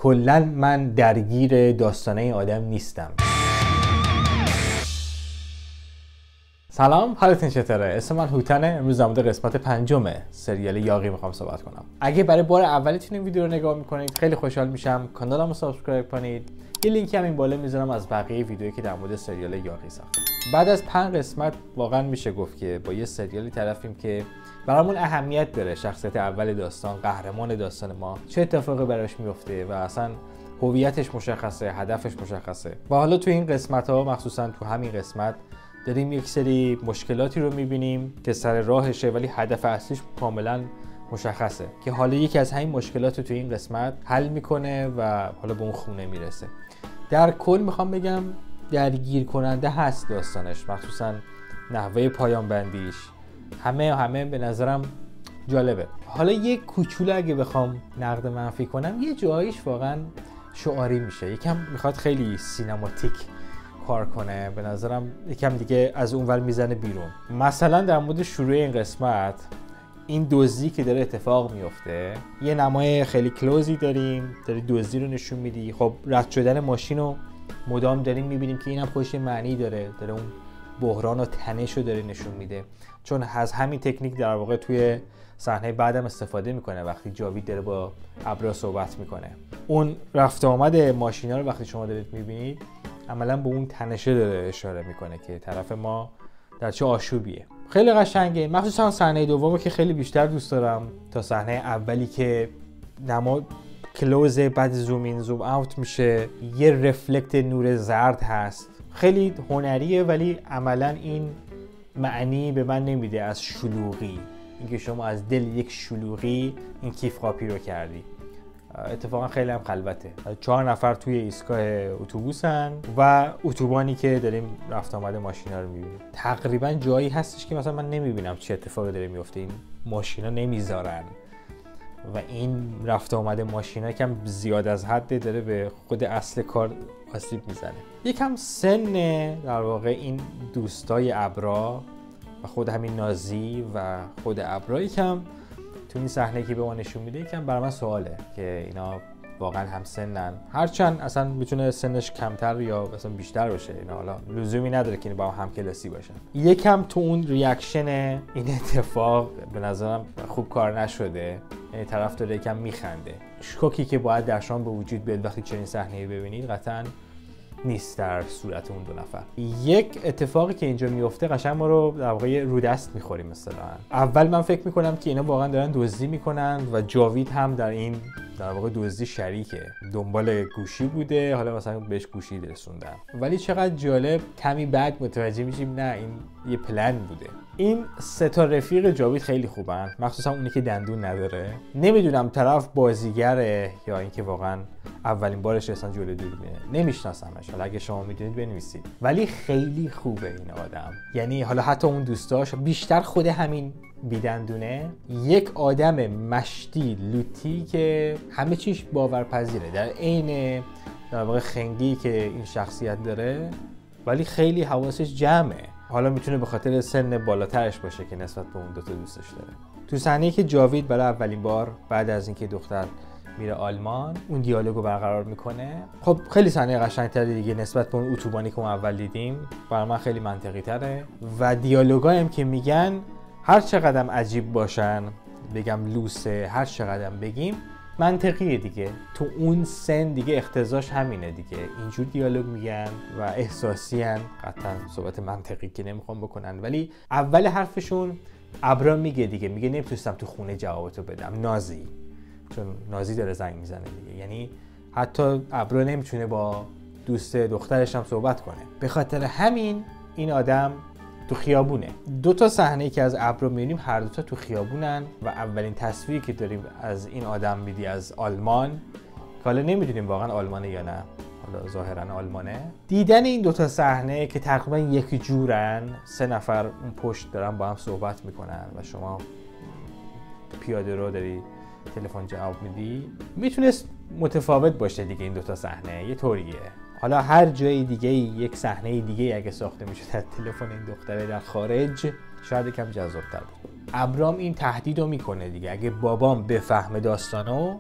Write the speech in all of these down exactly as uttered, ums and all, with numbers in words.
کلا من درگیر داستانه این آدم نیستم. سلام، حالتون چطوره؟ اسم من هوتنه. امروز در مورد قسمت پنجم سریال یاغی میخوام صحبت کنم. اگه برای بار اولیتون این ویدیو رو نگاه میکنید خیلی خوشحال میشم. کانالمو سابسکرایب کنید. یه لینک هم این بالا میذارم از بقیه ویدیویی که در مورد سریال یاغی ساختم. بعد از پنج قسمت واقعا میشه گفت که با یه سریالی طرفیم که برامون اهمیت داره. شخصیت اول داستان، قهرمان داستان ما، چه اتفاقی براش میفته و اصلا هویتش مشخصه، هدفش مشخصه. و حالا تو این قسمت ها، مخصوصا تو همین قسمت، داریم یک سری مشکلاتی رو میبینیم که سر راهشه ولی هدف اصلیش کاملا مشخصه که حالا یکی از همین مشکلات رو تو این قسمت حل میکنه و حالا به اون خونه میرسه. در کل میخوام بگم درگیر کننده هست داستانش، مخصوصا نحوه پایان بندیش، همه همه به نظرم جالبه. حالا یک کوچولو اگه بخوام نقد منفی کنم، یه جاییش واقعا شعاری میشه، یکم میخواد خیلی سینماتیک کار کنه، به نظرم یکم دیگه از اونور میزنه بیرون. مثلا در مورد شروع این قسمت، این دزدی که داره اتفاق میفته، یه نمای خیلی کلوزی داریم، داری دزدی رو نشون میدی. خب رد شدن ماشین رو مدام داریم میبینیم که اینم خودش معنی داره، داره اون بحران و تنش رو داره نشون میده، چون از همین تکنیک در واقع توی صحنه بعدم استفاده میکنه. وقتی جاوید داره با ابرا صحبت میکنه، اون رفت آمد ماشینا رو وقتی شما دارید میبینید عملا به اون تنشه داره اشاره میکنه که طرف ما در چه آشوبیه. خیلی قشنگه، مخصوصا صحنه دومو که خیلی بیشتر دوست دارم تا صحنه اولی که نما کلوز، بعد زوم این زوم اوت میشه، یه رفلکت نور زرد هست. خیلی هنریه ولی عملا این معنی به من نمیده از شلوغی، اینکه شما از دل یک شلوغی این کیف کاپی رو کردی. اتفاقا خیلی هم خلوته، چهار نفر توی ایستگاه اتوبوسن و اتوبانی که داریم رفت آمد ماشینا رو میبینیم. تقریبا جایی هستش که مثلا من نمیبینم چه اتفاقی داره میفته، این ماشینا نمیذارن و این رفت آمد ماشینا کم زیاد از حد داره به خود اصل کار آسیب میزنه. یکم سن در واقع این دوستای ابرا و خود همین نازی و خود ابرا یکم تو این صحنه که به ما نشون میده یکم برای من سواله که اینا واقعا هم سنن، هرچند اصلا میتونه سنش کمتر یا مثلا بیشتر باشه، اینا حالا لزومی نداره که با هم کلاسی باشن. یکم تو اون ریاکشن این اتفاق به نظرم خوب کار نشده، یعنی طرف داره یکم میخنده. شوکی که باید در شما به وجود بیاد وقتی چنین صحنه‌ای ببینید قطعاً نیست در صورت اون دو نفر. یک اتفاقی که اینجا میفته قشنگ ما رو در واقع رو دست میخوریم. مثلا اول من فکر میکنم که اینا واقعا دارن دزدی میکنن و جاوید هم در این در واقع دزدی شریکه، دنبال گوشی بوده، حالا مثلا بهش گوشی رسوندن. ولی چقدر جالب، کمی بعد متوجه میشیم نه، این یه پلن بوده. این سه تا رفیق جاوید خیلی خوبن، مخصوصا اونی که دندون نداره. نمیدونم طرف بازیگره یا اینکه واقعا اولین بارش اصلا جلوی دوربینه، نمیشناسمش. حالا اگه شما میدونید بنویسید. ولی خیلی خوبه این آدم، یعنی حالا حتی اون دوستاش، بیشتر خود همین بیدندونه، یک آدم مشتی لوتی که همه چیش باورپذیره، در عین در واقع خنگی که این شخصیت داره ولی خیلی حواسش جمعه. حالا میتونه به خاطر سن بالاترش باشه که نسبت به اون دوتا دوستش داره. تو صحنه‌ای که جاوید برای اولین بار بعد از اینکه دختر میره آلمان اون دیالوگو برقرار میکنه، خب خیلی صحنه قشنگ‌تری دیگه نسبت به اون اتوبانی که اون اول دیدیم، برای من خیلی منطقی تره و دیالوگایی هم که میگن هر چقدر عجیب باشن، بگم لوسه، هر چقدر بگیم منطقیه دیگه. تو اون سن دیگه اقتضاش همینه دیگه، اینجور دیالوگ میگن و احساسی ان، قطعا صحبت منطقی که نمیخوام بکنن. ولی اول حرفشون ابرا میگه دیگه، میگه نمیتونستم تو خونه جوابتو بدم، نازی، چون نازی داره زنگ میزنه دیگه. یعنی حتی ابرا نمیتونه با دوست دخترش هم صحبت کنه. به خاطر همین این آدم تو خیابونه. دو تا صحنه‌ای که از ابرو می‌بینیم هر دو تا تو خیابونن و اولین تصویری که داریم از این آدم میدی از آلمان، که حالا نمیدونیم واقعا آلمانه یا نه، حالا ظاهرا آلمانه. دیدن این دو تا صحنه که تقریبا یکی جورن، سه نفر اون پشت دارن با هم صحبت میکنن و شما پیاده رو داری تلفن جواب میدی، میتونست متفاوت باشه دیگه. این دو تا صحنه یه طوریه. حالا هر جای دیگه یک صحنه دیگه اگه ساخته میشه در تلفن این دختره در خارج شاید یکم جذاب‌تر بود. ابرام این تهدیدو میکنه دیگه، اگه بابام بفهمه داستانو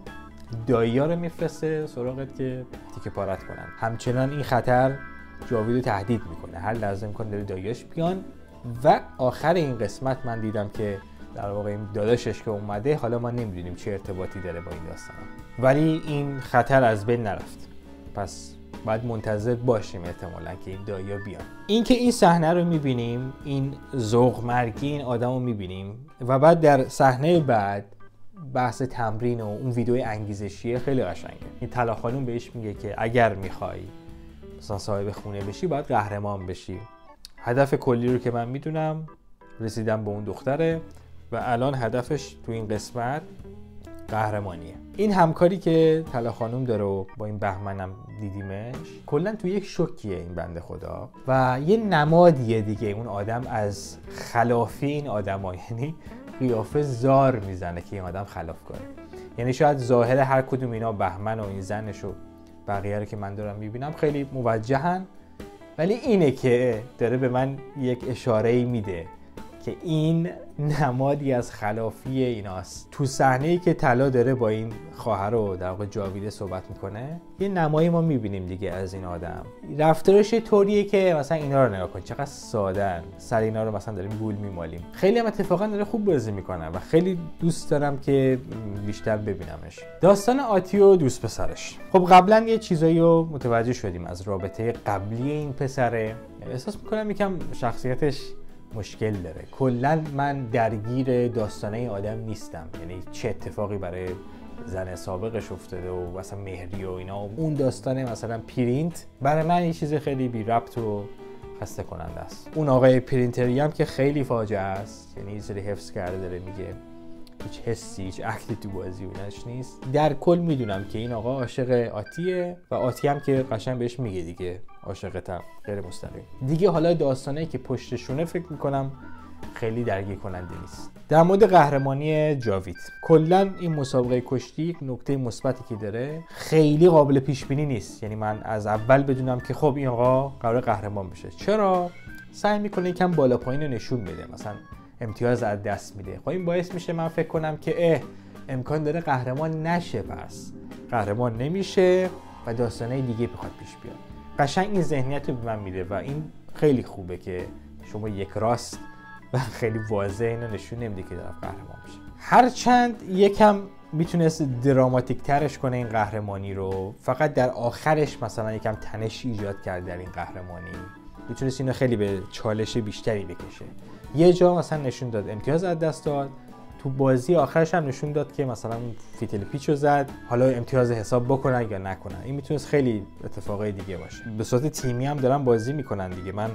دایی‌ها رو میفرسته سراغت که تیکه پارت کنن. همچنان این خطر جاوید رو تهدید میکنه، هر لحظه میکنه داره داییاش بیان. و آخر این قسمت من دیدم که در واقع این داداشش که اومده، حالا ما نمیدونیم چه ارتباطی داره با این داستان، ولی این خطر از بین نرفت. پس باید منتظر باشیم احتمالاً که این دایی‌ها بیان. این که این صحنه رو میبینیم، این ذوق مرگی این آدم رو میبینیم و بعد در صحنه بعد بحث تمرین و اون ویدیو انگیزشیه خیلی قشنگه. این طلا خانوم بهش میگه که اگر میخوای مثلا صاحب خونه بشی باید قهرمان بشی. هدف کلی رو که من میدونم رسیدن به اون دختره و الان هدفش تو این قسمت قهرمانیه. این همکاری که طلا خانوم داره و با این بهمنم دیدیمش، کلا تو یک شوکیه این بنده خدا و یه نمادیه دیگه اون آدم از خلافی این آدم‌ها، یعنی قیافه زار میزنه که این آدم خلاف کنه. یعنی شاید ظاهر هر کدوم اینا، بهمن و این زنش و بقیه رو که من دارم میبینم خیلی موجهن، ولی اینه که داره به من یک اشاره‌ای میده که این نمادی از خلافی ایناست. تو صحنه‌ای که طلا داره با این خواهر و در واقع جاویده صحبت میکنه، یه نمایی ما میبینیم دیگه از این آدم. رفتارش طوریه که مثلا اینا رو نگاه کن چقدر ساده‌ن، سر اینا رو مثلا داریم گول میمالیم. خیلی هم اتفاقا داره خوب بازی میکنه و خیلی دوست دارم که بیشتر ببینمش. داستان آتی و دوست پسرش. خب قبلا یه چیزایی رو متوجه شدیم از رابطه قبلی این پسره. احساس میکنم یکم شخصیتش مشکل داره. کلا من درگیر داستانه این آدم نیستم، یعنی چه اتفاقی برای زن سابقش افتاده و مثلا مهری و اینا و اون داستانه مثلا پرینت برای من یه چیز خیلی بی ربط و خسته کننده است. اون آقای پرینتری هم که خیلی فاجعه است، یعنی یه سری حفظ کرده داره میگه هیچ حسی هیچ عکتی تو بازی اونش نیست. در کل میدونم که این آقا عاشق آتیه و آتی هم که قشنگ بهش میگه دیگه عاشقتم، غیر مستقیم دیگه. حالا داستانایی که پشتشونه فکر میکنم خیلی درگیر کننده نیست. در مورد قهرمانی جاوید، کلا این مسابقه کشتی یک نکته مثبتی که داره خیلی قابل پیش بینی نیست. یعنی من از اول بدونم که خب این آقا قرار قهرمان بشه. چرا؟ سعی میکنه یکم بالا پایین رو نشون بده، مثلا امتیاز از دست میده. خب این باعث میشه من فکر کنم که اه امکان داره قهرمان نشه، پس قهرمان نمیشه و داستانای دیگه بخواد پیش بیاد. قشنگ این ذهنیت رو به من میده و این خیلی خوبه که شما یک راست و خیلی واضح اینو نشون نمیده که طرف قهرمان میشه. هرچند یکم میتونست دراماتیک ترش کنه این قهرمانی رو، فقط در آخرش مثلا یکم تنش ایجاد کرد در این قهرمانی، میتونست اینو خیلی به چالش بیشتری بکشه. یه جا مثلا نشون داد امتیاز از دست داد، تو بازی آخرش هم نشون داد که مثلا فیتل پیچو زد، حالا امتیاز حساب بکنن یا نکنن. این میتونست خیلی اتفاقای دیگه باشه. به صورت تیمی هم دارن بازی میکنن دیگه، من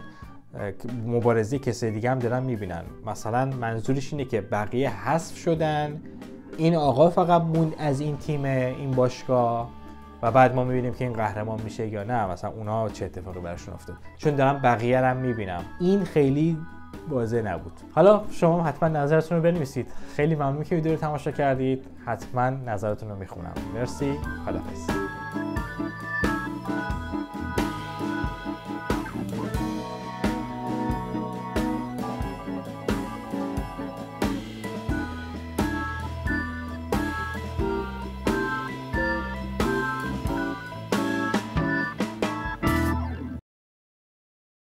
مبارزه کسی دیگه هم دارن میبینن. مثلا منظورش اینه که بقیه حذف شدن، این آقا فقط موند از این تیم، این باشگاه، و بعد ما میبینیم که این قهرمان میشه یا نه، مثلا اونا چه اتفاقی براشون افتاد. چون دارم بقیه رو هم میبینم، این خیلی واضح نبود. حالا شما حتما نظرتون رو بنویسید. خیلی ممنون که ویدیو رو تماشا کردید. حتما نظرتون رو میخونم. مرسی. خداحافظ.